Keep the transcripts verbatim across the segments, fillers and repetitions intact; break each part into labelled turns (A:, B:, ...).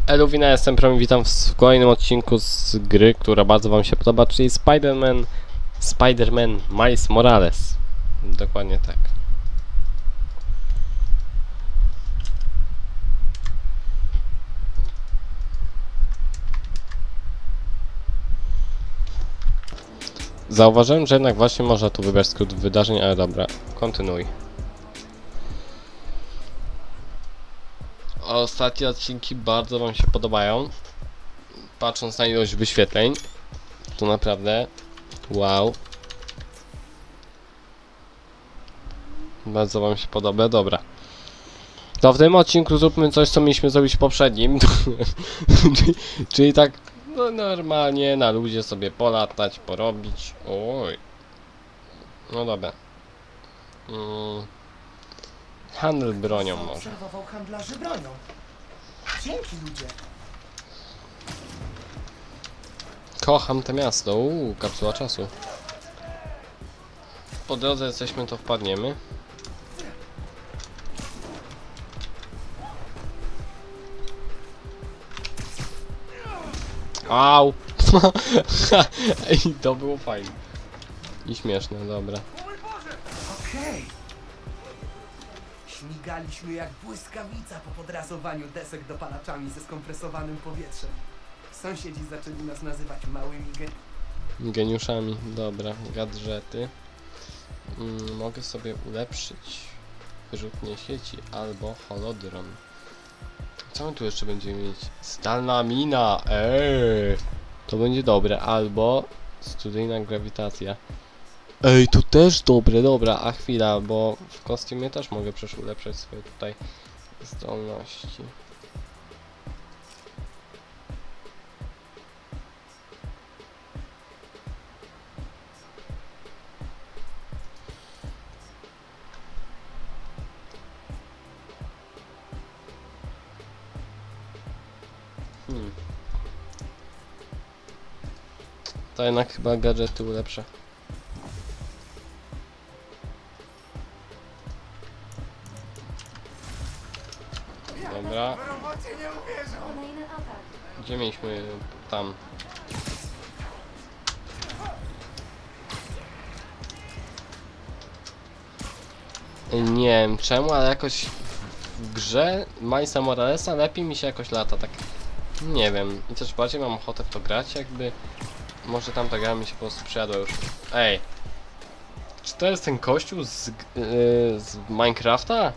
A: Eluwina, jestem Promi, witam w kolejnym odcinku z gry, która bardzo wam się podoba, czyli Spider-Man Spider-Man Miles Morales. Dokładnie tak. Zauważyłem, że jednak właśnie można tu wybrać skrót wydarzeń, ale dobra, kontynuuj. Ostatnie odcinki bardzo wam się podobają. Patrząc na ilość wyświetleń, to naprawdę wow. Bardzo wam się podoba, dobra. To w tym odcinku zróbmy coś, co mieliśmy zrobić w poprzednim. czyli, czyli tak no, normalnie na ludzie sobie polatać, porobić. Oj. No dobra. Hmm. Handel bronią może.
B: Obserwował handlarzy bronią. Dzięki, ludzie.
A: Kocham to miasto. Uuu, kapsuła czasu. Po drodze jesteśmy, to wpadniemy. Au! Ej, to było fajne. I śmieszne, dobra.
B: Okej. Śmigaliśmy jak błyskawica po podrasowaniu desek dopalaczami ze skompresowanym powietrzem. Sąsiedzi zaczęli nas nazywać małymi gen...
A: Geniuszami, dobra, gadżety. Mm, mogę sobie ulepszyć wyrzutnie sieci albo holodron. Co my tu jeszcze będziemy mieć? Zdalna mina, eee, to będzie dobre, albo studyjna grawitacja. Ej, to też dobre, dobra, a chwila, bo w kostiumie też mogę przecież ulepszać swoje tutaj zdolności. Hmm. To jednak chyba gadżety ulepszę. Dobra. Gdzie mieliśmy tam? Nie wiem czemu, ale jakoś w grze Milesa Moralesa lepiej mi się jakoś lata, tak nie wiem. I też bardziej mam ochotę w to grać, jakby może tamta gra mi się po prostu przyjadła już. Ej! Czy to jest ten kościół z, yy, z Minecrafta?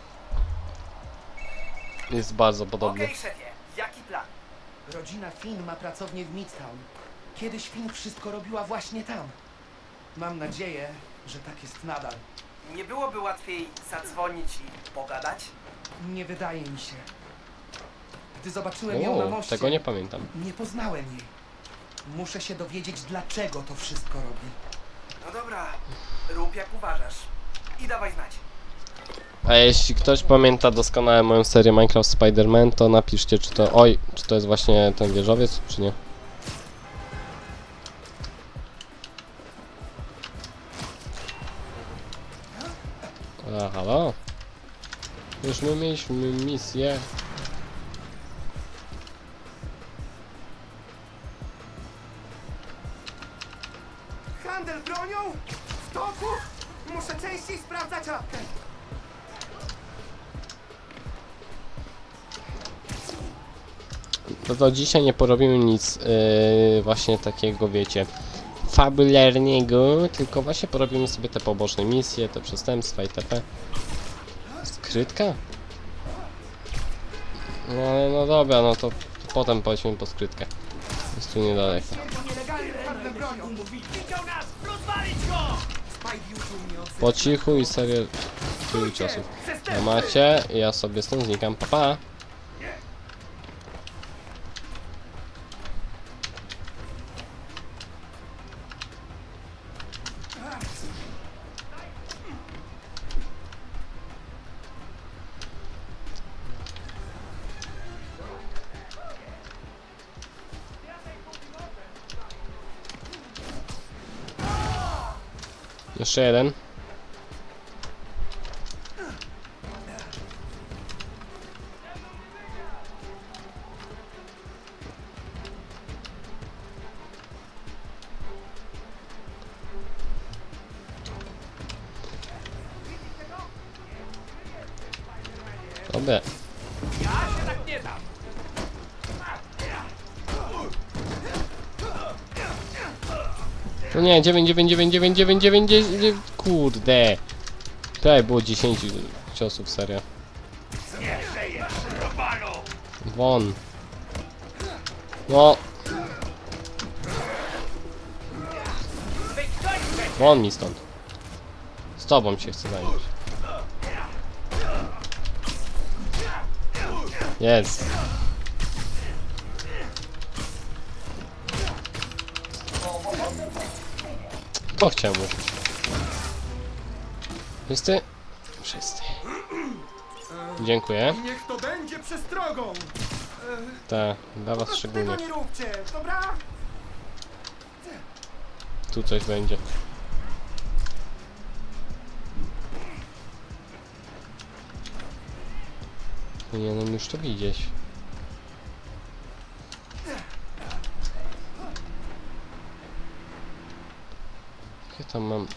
A: Jest bardzo podobny.
B: Okej, szefie, jaki plan? Rodzina Finn ma pracownię w Midtown. Kiedyś Finn wszystko robiła właśnie tam. Mam nadzieję, że tak jest nadal.
C: Nie byłoby łatwiej zadzwonić i pogadać?
B: Nie wydaje mi się. Gdy zobaczyłem ją na
A: O,
B: moście,
A: tego nie pamiętam.
B: nie poznałem jej. Muszę się dowiedzieć, dlaczego to wszystko robi.
C: No dobra, rób jak uważasz. I dawaj znać.
A: A jeśli ktoś pamięta doskonale moją serię Minecraft Spider-Man, to napiszcie, czy to... Oj, czy to jest właśnie ten wieżowiec, czy nie? A, halo? Już my mieliśmy misję.
B: Handel bronią? W toku? Muszę częściej sprawdzać apkę.
A: No to dzisiaj nie porobimy nic yy, właśnie takiego, wiecie, fabularnego, tylko właśnie porobimy sobie te poboczne misje, te przestępstwa itp. Skrytka? No ale no dobra, no to potem pojdźmy po skrytkę. Jest tu niedaleko.
B: Nielegalny handel bronią.
C: Widział nas! Rozwalić go!
B: Spike uczył mnie od...
A: Po cichu i serię tylu ciosów. No macie, ja sobie stąd znikam, pa pa! Jeszcze jeden. B.
C: Ja się tak nie dam.
A: No nie, dziewięć, dziewięć, dziewięć, dziewięć, dziewięć, dziewięć, dziewięć, kurde. Tutaj było dziesięć ciosów, serio.
C: Nie żyjesz, robalu!
A: Won. No. Won mi stąd. Z tobą się chcę zająć. Jest. To chciałem użyć. Wszyscy? Wszyscy. Dziękuję.
B: Niech to będzie przestrogą!
A: Tak, dla was
B: Tego
A: szczególnie.
B: nie róbcie, dobra?
A: Tu coś będzie. Powinienem już to widzieć. Ja tam mam.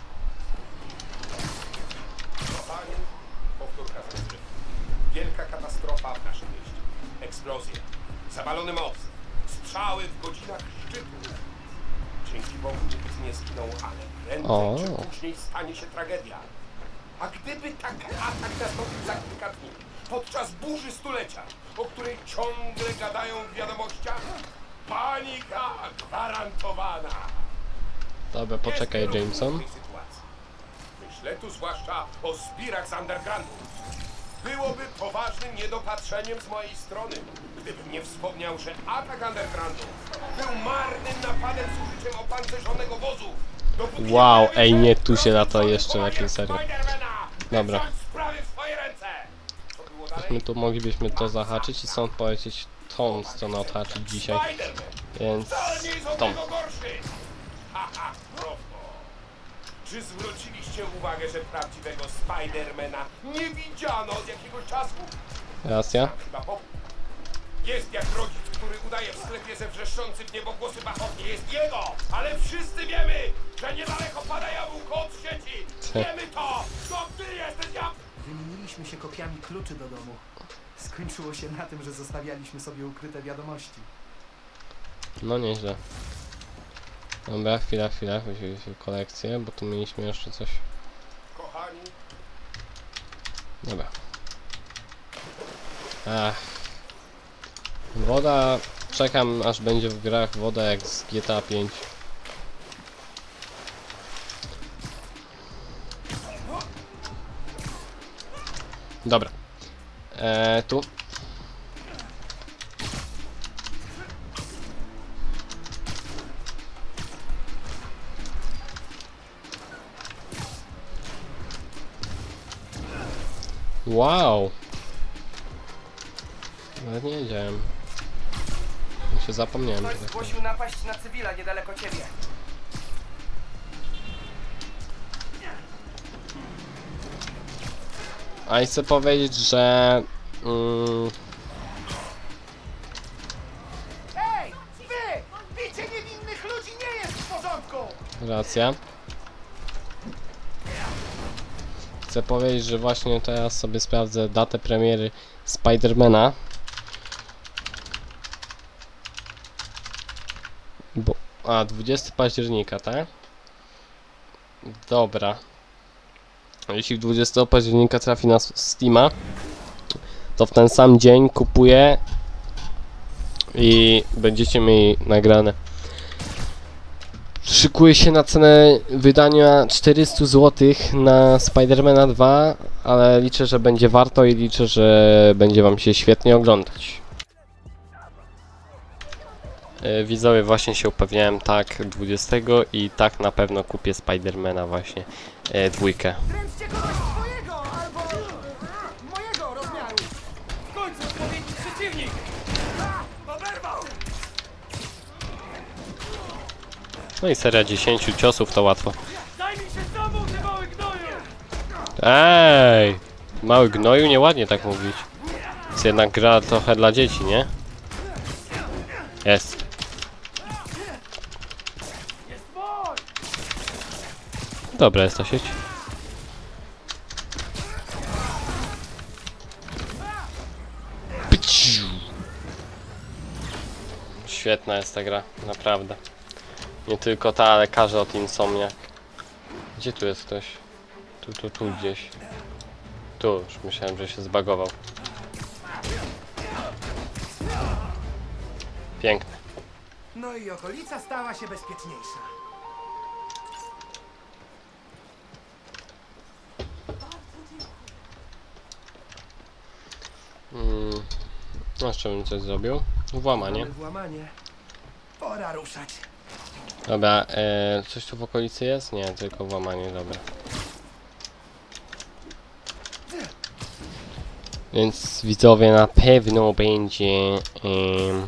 D: Kochani, powtórka z rozrywki. Wielka katastrofa w naszym mieście. Eksplozje, zawalony most, strzały w godzinach szczytu. Dzięki Bogu nikt nie zginął, ale prędzej
A: O.
D: czy później stanie się tragedia. A gdyby taki atak nastąpił za kilka dni, podczas burzy stulecia, o której ciągle gadają w wiadomościach, panika gwarantowana.
A: Dobra, poczekaj,
D: Jest
A: Jameson.
D: w tej sytuacji. Myślę tu zwłaszcza o zbirach z undergroundu. Byłoby poważnym niedopatrzeniem z mojej strony, gdybym nie wspomniał, że atak undergroundu był marnym napadem z użyciem opancerzonego wozu. Dopóki
A: Wow,
D: nie
A: ej,
D: wiem,
A: nie, tu się
D: że
A: lata
D: to
A: jeszcze
D: wojer
A: lepiej, serio.
D: Spidermana,
A: Dobra.
D: wziąć sprawy w swoje ręce. Co było dalej?
A: My tu moglibyśmy to zahaczyć i stąd polecieć tą stronę odhaczyć dzisiaj.
D: Spiderman
A: Więc
D: wcale nie jest od
A: tą.
D: tego gorszy. Haha, prosto. Czy zwróciliście uwagę, że prawdziwego Spidermana nie widziano od jakiegoś czasu?
A: Racja.
D: Sam chyba powód. Jest jak rodzic, który udaje w sklepie ze wrzeszczący w niebogłosy bachownie. Jest jego, ale wszyscy wiemy, że niedaleko pada jabłko od sieci. Wiemy to! To ty jesteś jab...
B: Wymieniliśmy się kopiami kluczy do domu. Skończyło się na tym, że zostawialiśmy sobie ukryte wiadomości.
A: No nieźle. Dobra, chwila, chwila, weźmy kolekcję, bo tu mieliśmy jeszcze coś.
D: Kochani,
A: Dobra. Ach. Woda, czekam aż będzie w grach woda jak z G T A pięć. Dobra. Eee, tu. Wow. Nawet nie wiedziałem. Ja się zapomniałem.
C: Ktoś
A: że tak
C: zgłosił napaść na cywila niedaleko ciebie.
A: A i chcę powiedzieć, że... Mm,
B: Ej! Wy! Bicie niewinnych ludzi nie jest w porządku!
A: racja. Chcę powiedzieć, że właśnie teraz sobie sprawdzę datę premiery Spidermana. Bo... A, dwudziestego października, tak? Dobra. Jeśli dwudziestego października trafi na Steama, to w ten sam dzień kupuję i będziecie mieli nagrane. Szykuję się na cenę wydania czterysta złotych na Spidermana dwa, ale liczę, że będzie warto i liczę, że będzie wam się świetnie oglądać. E, Widzowie, właśnie się upewniałem, tak, dwudziestego i tak na pewno kupię Spidermana właśnie e, dwójkę.
B: Dręczcie kogoś swojego albo mojego rozmiaru!
C: W końcu odpowiedni przeciwnik! Oberwał!
A: No i seria dziesięciu ciosów to łatwo.
C: Zajmij się sobą, ty mały gnoju!
A: Ej! Mały gnoju, nieładnie tak mówić. Jest jednak gra trochę dla dzieci, nie? Jest.
C: Jest mój!
A: Dobra jest ta sieć. Świetna jest ta gra, naprawdę. Nie tylko ta, ale każda od Insomniac. Gdzie tu jest ktoś? Tu, tu, tu gdzieś. Tu, już myślałem, że się zbagował. Piękne.
B: No i okolica stała się bezpieczniejsza.
A: Mm. No, jeszcze bym coś zrobił. Włamanie.
B: Mamy włamanie. Pora ruszać.
A: Dobra, e, coś tu w okolicy jest? Nie, tylko włamanie, dobra. Więc widzowie, na pewno będzie em,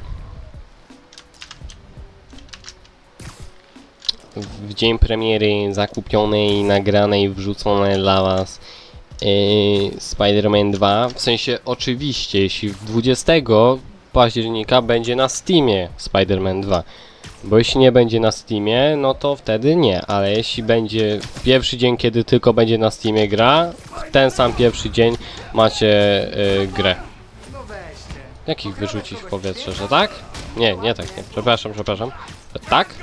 A: w dzień premiery zakupionej, nagranej, wrzucone dla was e, Spider-Man dwa. W sensie oczywiście, jeśli dwudziestego października będzie na Steamie Spider-Man dwa. Bo jeśli nie będzie na Steamie, no to wtedy nie, ale jeśli będzie pierwszy dzień, kiedy tylko będzie na Steamie gra, w ten sam pierwszy dzień macie y, grę.
B: No weźcie.
A: Jak ich wyrzucić w powietrze, że tak? Nie, nie tak, nie. Przepraszam, przepraszam. Że tak?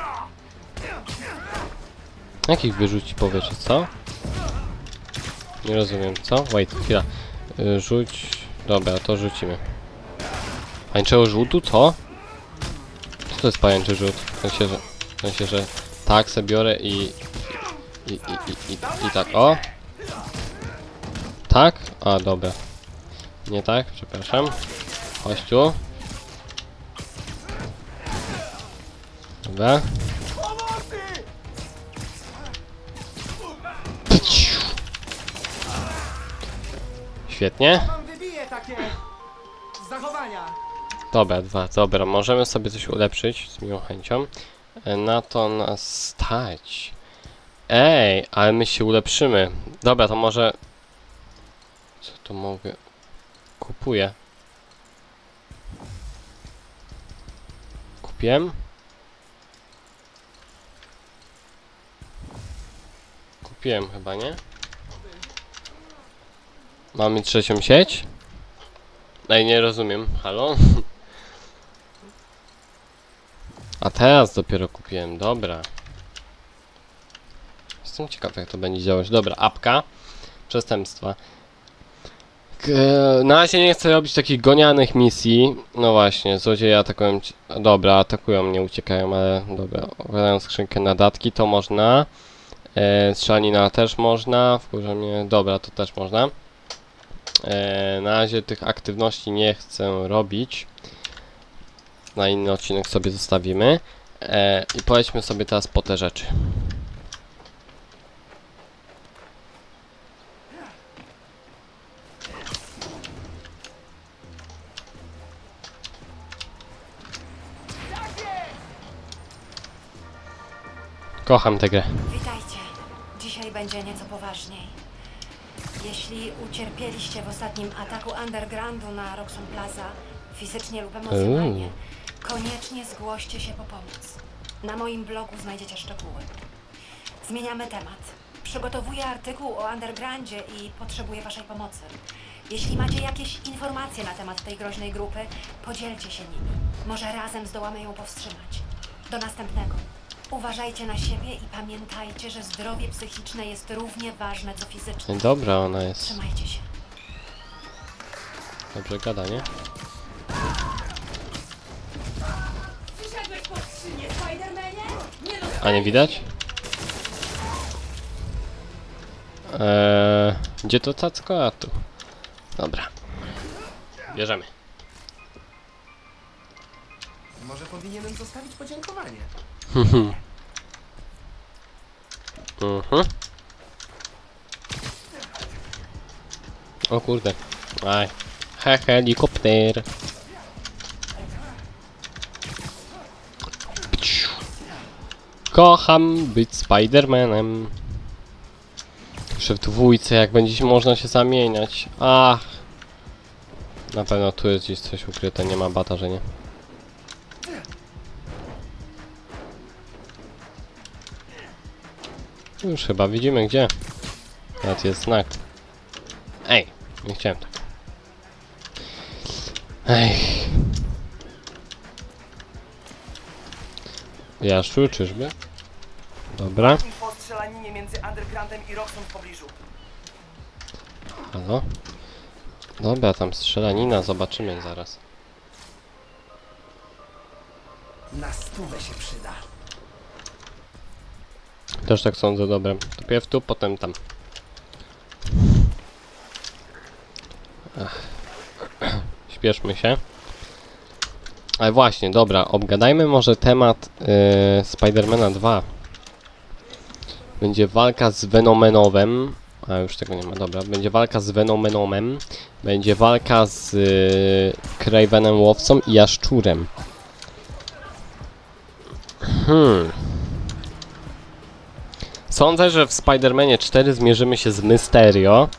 A: Jak ich wyrzucić w powietrze, co? Nie rozumiem, co? Wait, chwila. Y, rzuć... Dobra, to rzucimy. Pańczego rzutu, co? Co to jest pajęczy rzut? W sensie, że, w sensie, że tak se biorę i i, i, i, i, i tak, o! Tak? A, dobra. Nie tak, przepraszam. Chodź tu. Dobra. Świetnie.
B: Wam wybiję takie zachowania.
A: Dobra, dwa, dobra, możemy sobie coś ulepszyć z miłą chęcią. E, Na to nas stać. Ej, ale my się ulepszymy. Dobra, to może... Co tu mogę? Kupuję. Kupiłem? Kupiłem chyba, nie? Mamy trzecią sieć? Ej, nie rozumiem. Halo? A teraz dopiero kupiłem, dobra. Jestem ciekaw, jak to będzie działać. Dobra, apka. Przestępstwa. K na razie nie chcę robić takich gonianych misji. No właśnie, złodzieje atakują... ci- Dobra, atakują mnie, uciekają, ale dobra. Otwierają skrzynkę na datki, to można. E, strzelanina też można. Wkurza mnie... Dobra, to też można. E, na razie tych aktywności nie chcę robić. Na inny odcinek sobie zostawimy. E, I polećmy sobie teraz po te rzeczy. Kocham tę grę.
E: Witajcie. Dzisiaj będzie nieco poważniej. Jeśli ucierpieliście w ostatnim ataku Undergroundu na Roxxon Plaza, fizycznie lub emocjonalnie, koniecznie zgłoście się po pomoc. Na moim blogu znajdziecie szczegóły. Zmieniamy temat. Przygotowuję artykuł o Undergroundzie i potrzebuję waszej pomocy. Jeśli macie jakieś informacje na temat tej groźnej grupy, podzielcie się nimi. Może razem zdołamy ją powstrzymać. Do następnego. Uważajcie na siebie i pamiętajcie, że zdrowie psychiczne jest równie ważne co fizyczne.
A: Dobra ona jest.
E: Trzymajcie się.
A: Dobrze gada, nie?
E: Przyszedłeś po skrzynię, Spider-Manie? Nie
A: A nie widać? Eee, gdzie to cacko? A tu. Dobra. Bierzemy.
B: Może powinienem zostawić podziękowanie.
A: Mhm. O kurde. Aj. He, helikopter. Pciu. Kocham być Spider-Manem. Jeszcze w dwójce, jak będzie można się zamieniać. Ach. Na pewno tu jest gdzieś coś ukryte, nie ma bata, że nie. Już chyba widzimy gdzie. Teraz jest znak. Ej, nie chciałem tak. Ej. Jaszczu, czyżby? Dobra.
C: Po strzelaninie między Undergroundem i Roxxon w pobliżu.
A: Halo? Dobra, tam strzelanina, zobaczymy zaraz.
B: Na stówę się przyda.
A: Też tak sądzę, dobra. To pierw tu, potem tam. Ach. Śpieszmy się. Ale właśnie, dobra, obgadajmy może temat yy, Spidermana dwa. Będzie walka z Venomenowem. A już tego nie ma, dobra. Będzie walka z Venomenomem. Będzie walka z yy, Kravenem Łowcą i Jaszczurem. Hmm. Sądzę, że w Spider-Manie cztery zmierzymy się z Mysterio.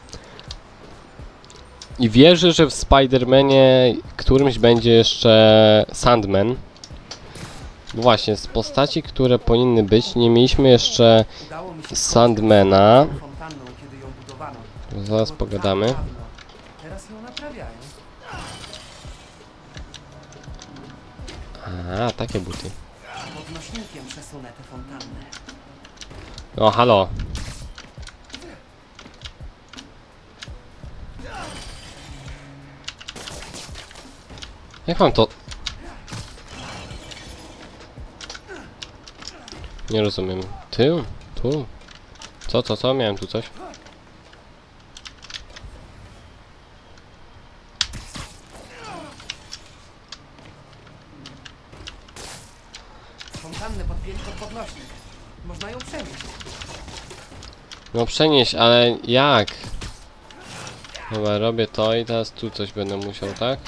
A: I wierzę, że w Spider-Manie którymś będzie jeszcze Sandman. Bo właśnie, z postaci, które powinny być, nie mieliśmy jeszcze
B: Udało mi się
A: Sandmana.
B: fontanną, kiedy ją budowano.
A: Zaraz
B: Było
A: pogadamy.
B: tak dawno. Teraz ją naprawiają.
A: A, takie buty.
B: Podnośnikiem przesunę tę fontannę.
A: No, halo. Jak mam to... Nie rozumiem. Tył? Tu? Co, co, co? Miałem tu coś?
B: Fontannę podpięć pod podnośnik. Można ją przenieść.
A: No przenieść, ale jak? Dobra, robię to i teraz tu coś będę musiał, tak?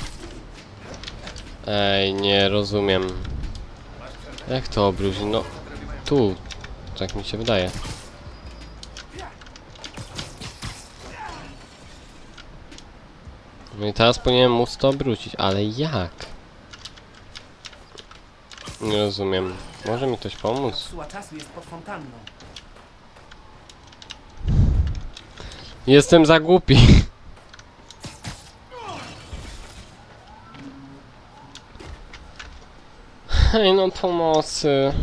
A: Ej, nie rozumiem. Jak to obrócić? No, tu. Tak mi się wydaje. No i teraz powinienem móc to obrócić, ale jak? Nie rozumiem. Może mi ktoś pomóc?
B: Kapsuła czasu jest pod fontanną.
A: Jestem za głupi. Hej, no pomocy.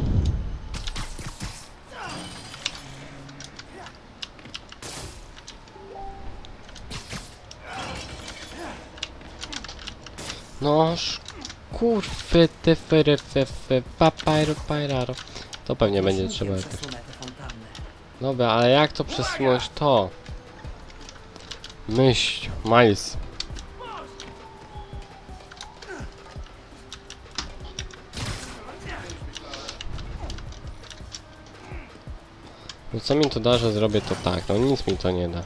A: No, kurwy, te fery, fe, fe, papajro, pajraro. To pewnie będzie trzeba jakoś.
B: Przesunę tę fontannę.
A: Dobra, ale jak to przesunąć to? Myśl, Miles. No co mi to da, że zrobię to tak? No nic mi to nie da.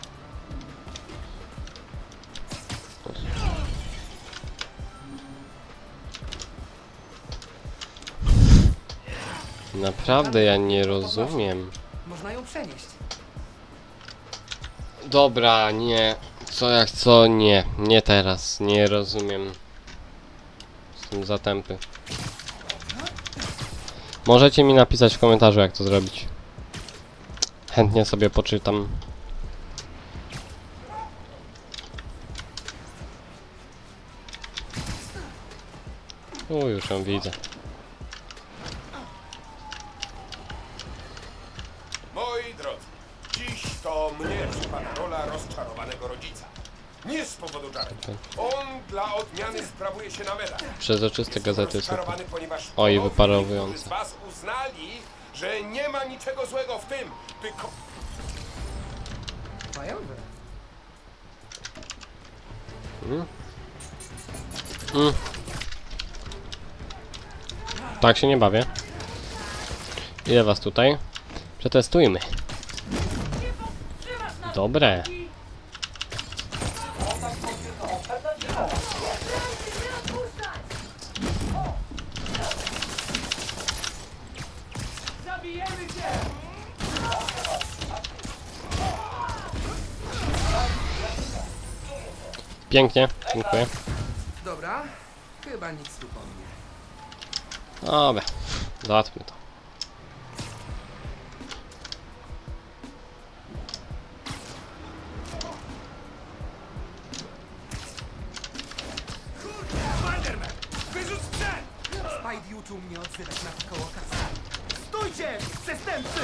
A: Naprawdę ja nie rozumiem.
B: Można ją przenieść.
A: Dobra, nie. Co jak co? Nie. Nie teraz. Nie rozumiem. Jestem za tępy. Możecie mi napisać w komentarzu, jak to zrobić. Chętnie sobie poczytam. U, już ją widzę.
D: Moi drodzy, dziś to mnie przypada rola rozczarowanego rodzica. Nie z powodu Jared. On dla odmiany sprawuje się na medal.
A: Przezroczyste gazety są.
D: Rozczarowany, ponieważ
A: Oj,
D: ponownie
A: wyparowujące.
D: niektórzy z was uznali, że nie ma niczego złego w tym, by ko-
B: Fajowe.
A: Mm. Mm. Tak się nie bawię. Ile was tutaj? Przetestujmy. Dobre. Pięknie, dziękuję.
B: Dobra, chyba nic tu po mnie.
A: Dobra, załatwmy to.
D: Spider-Man! Wyrzuć sprzęt!
B: Spidey uczył mnie odzywać na koło kasy. Stójcie, przestępcy!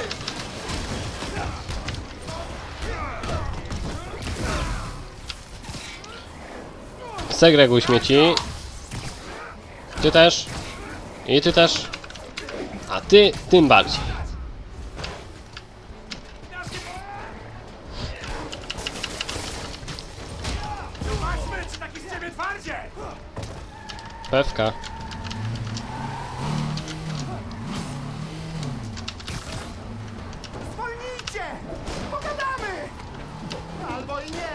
A: Segreguj śmieci. Ty też. I ty też. A ty tym bardziej.
C: Zobaczmy, czy taki z ciebie twardzie!
A: Pewka.
B: Zwolnijcie! Pogadamy! Albo i nie!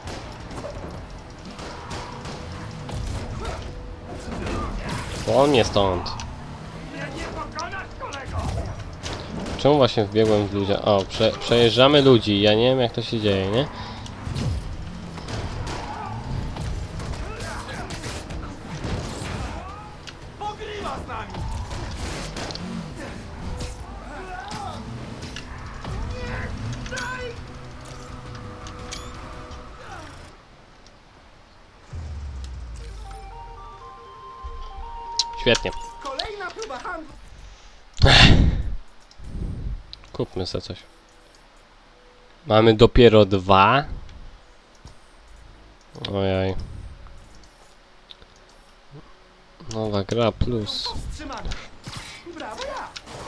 A: On mnie stąd.
C: Nie, nie pokonasz, kolego!
A: Czemu właśnie wbiegłem w ludzi? O, prze, przejeżdżamy ludzi. Ja nie wiem jak to się dzieje, nie?
C: Pogrywa z nami!
A: Świetnie.
B: Kolejna próba handlu!
A: Kupmy sobie coś. Mamy dopiero dwa. Ojej. Nowa gra plus.
B: Wstrzymana! Brawo ja!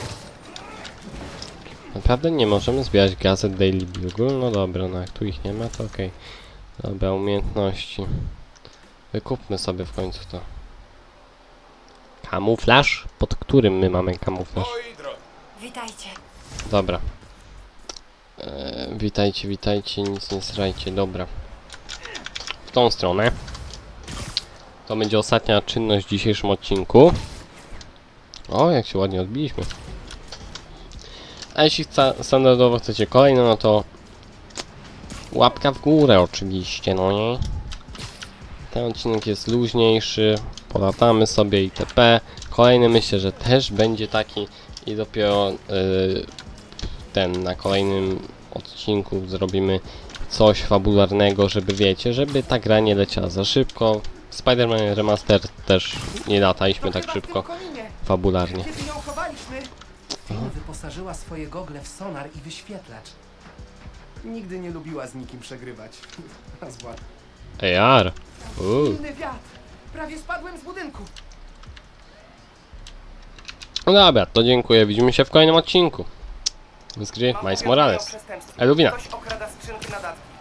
A: Naprawdę nie możemy zbierać gazet Daily Bugle? No dobra, no jak tu ich nie ma, to okej. Dobra, umiejętności. Wykupmy sobie w końcu to. Kamuflaż? Pod którym my mamy kamuflaż?
D: Moi drodzy,
E: Witajcie.
A: Dobra. Eee, witajcie, witajcie, nic nie srajcie, dobra. W tą stronę. To będzie ostatnia czynność w dzisiejszym odcinku. O, jak się ładnie odbiliśmy. A jeśli chca, standardowo chcecie kolejne, no to łapka w górę oczywiście, no nie? Ten odcinek jest luźniejszy, polatamy sobie itp. Kolejny myślę, że też będzie taki i dopiero yy, ten na kolejnym odcinku zrobimy coś fabularnego, żeby wiecie, żeby ta gra nie leciała za szybko. Spider-Man Remaster też nie lataliśmy
B: To
A: tak
B: chyba
A: szybko,
B: w tym kominie.
A: fabularnie.
B: Kiedy ją chowaliśmy, Finn wyposażyła swoje gogle w sonar i wyświetlacz. Nigdy nie lubiła z nikim przegrywać. A zwłaszcza.
A: A R. Uuu.
B: Silny wiatr! Prawie spadłem z budynku.
A: No dobra, to dziękuję. Widzimy się w kolejnym odcinku. Z gry
C: Mam
A: Miles
C: powiadomienie o
A: Morales.
C: przestępstwie.
A: Eluwina.
C: Ktoś okrada skrzynki na datki.